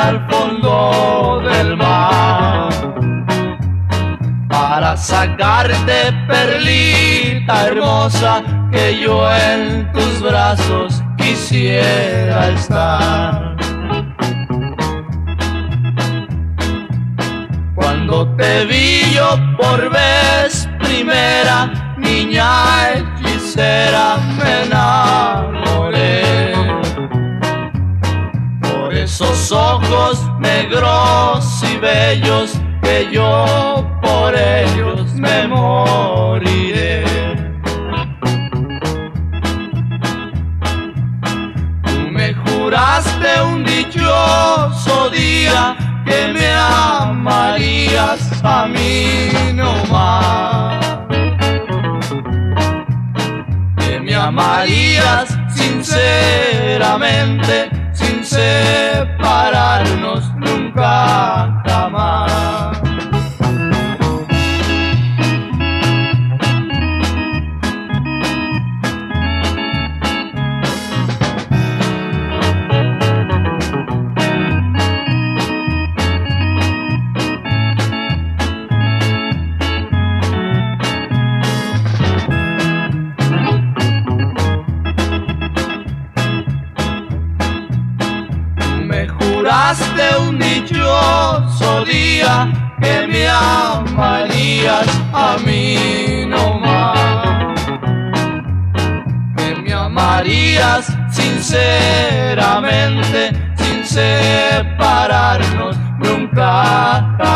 al fondo del mar para sacarte, perlita hermosa, que yo en tus brazos quisiera estar. Cuando te vi yo por vez primera, niña hechicera, me enamoré. Por esos ojos negros y bellos, que yo por ellos me moriré. Tú me juraste un dichoso día que me amarías a mí nomás, que me amarías sinceramente, sin separarnos nunca jamás. Juraste un dichoso día que me amarías a mí nomás, que me amarías sinceramente, sin separarnos nunca.